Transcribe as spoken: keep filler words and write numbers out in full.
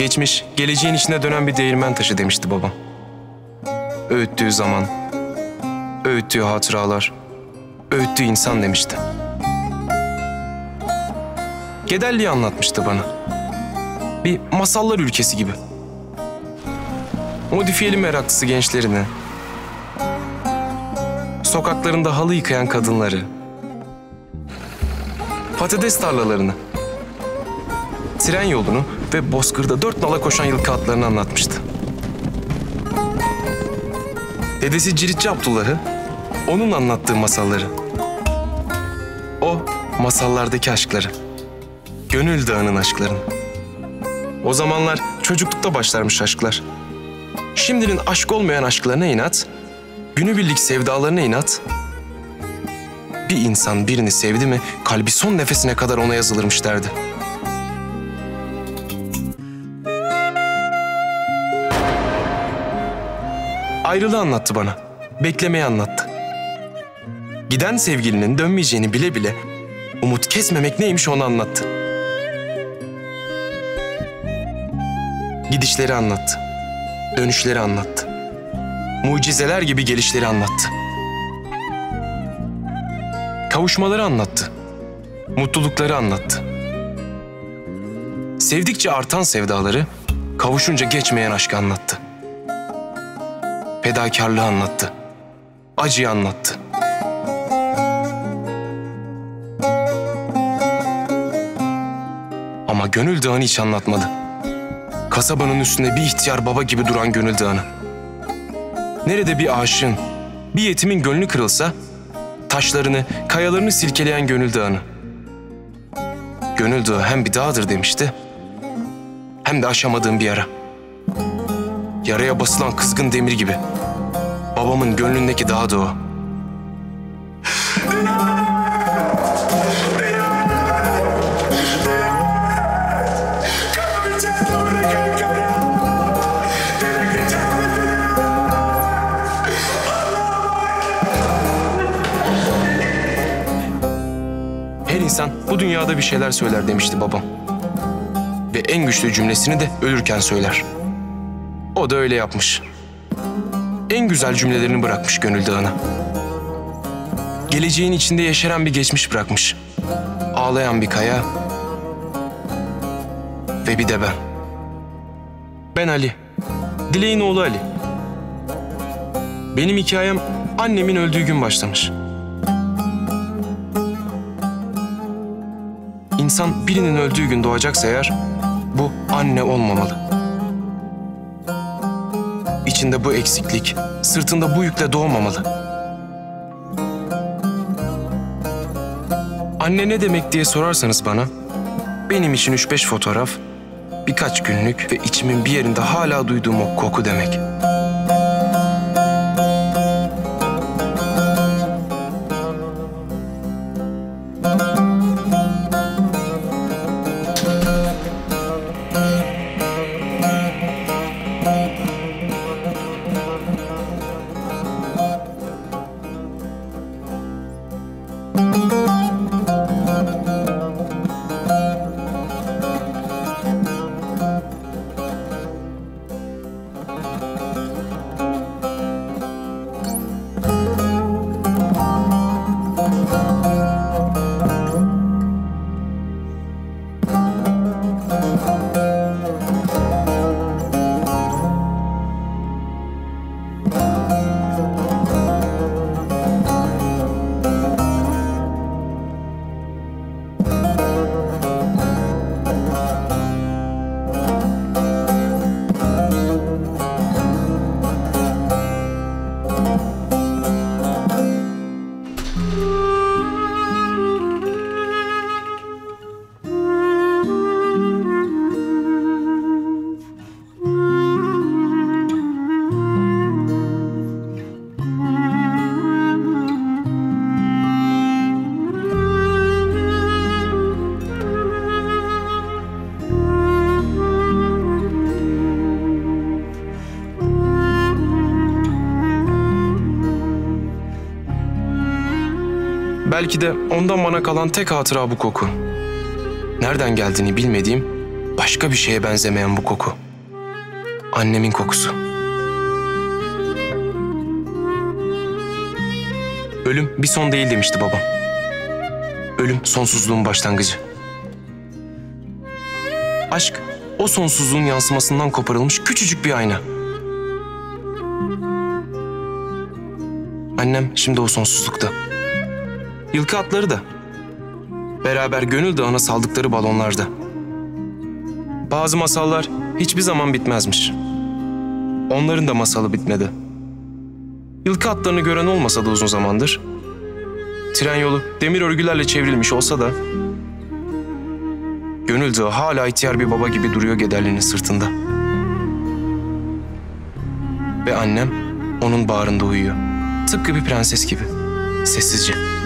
Geçmiş, geleceğin içine dönen bir değirmen taşı demişti babam. Öğüttüğü zaman, öğüttüğü hatıralar, öğüttüğü insan demişti. Gederli'yi anlatmıştı bana. Bir masallar ülkesi gibi. Modifiyeli meraklısı gençlerini, sokaklarında halı yıkayan kadınları, patates tarlalarını, tren yolunu ve bozkırda dört nala koşan yılkı atlarını anlatmıştı. Dedesi Ciritçi Abdullah'ı, onun anlattığı masalları. O masallardaki aşkları, Gönül Dağı'nın aşklarını. O zamanlar çocuklukta başlarmış aşklar. Şimdinin aşk olmayan aşklarına inat, günübirlik sevdalarına inat. Bir insan birini sevdi mi kalbi son nefesine kadar ona yazılırmış derdi. Ayrılığı anlattı bana, beklemeyi anlattı. Giden sevgilinin dönmeyeceğini bile bile umut kesmemek neymiş onu anlattı. Gidişleri anlattı, dönüşleri anlattı. Mucizeler gibi gelişleri anlattı. Kavuşmaları anlattı, mutlulukları anlattı. Sevdikçe artan sevdaları, kavuşunca geçmeyen aşkı anlattı. Fedakarlığı anlattı, acıyı anlattı. Ama Gönül Dağı'nı hiç anlatmadı. Kasabanın üstünde bir ihtiyar baba gibi duran Gönül Dağı'nı. Nerede bir aşığın, bir yetimin gönlü kırılsa, taşlarını, kayalarını silkeleyen Gönül Dağı'nı. Gönül Dağı hem bir dağdır demişti, hem de aşamadığım bir yara. Yaraya basılan kızgın demir gibi. Babamın gönlündeki dağ da o. Her insan bu dünyada bir şeyler söyler demişti babam. Ve en güçlü cümlesini de ölürken söyler. O da öyle yapmış. En güzel cümlelerini bırakmış Gönül Dağı'na. Geleceğin içinde yeşeren bir geçmiş bırakmış. Ağlayan bir kaya ve bir de ben. Ben Ali, Dilek'in oğlu Ali. Benim hikayem annemin öldüğü gün başlamış. İnsan birinin öldüğü gün doğacaksa eğer, bu anne olmamalı. İçinde bu eksiklik, sırtında bu yükle doğmamalı. Anne ne demek diye sorarsanız bana, benim için üç beş fotoğraf, birkaç günlük ve içimin bir yerinde hala duyduğum o koku demek. Belki de ondan bana kalan tek hatıra bu koku. Nereden geldiğini bilmediğim Başka bir şeye benzemeyen bu koku. Annemin kokusu. Ölüm bir son değil demişti babam. Ölüm sonsuzluğun başlangıcı. Aşk o sonsuzluğun yansımasından koparılmış küçücük bir ayna. Annem şimdi o sonsuzlukta. Yılkı atları da. Beraber Gönül Dağı'na saldıkları balonlarda. Bazı masallar hiçbir zaman bitmezmiş. Onların da masalı bitmedi. Yılkı atlarını gören olmasa da uzun zamandır. Tren yolu demir örgülerle çevrilmiş olsa da Gönül Dağı hala ihtiyar bir baba gibi duruyor Gederli'nin sırtında. Ve annem onun bağrında uyuyor. Tıpkı bir prenses gibi. Sessizce.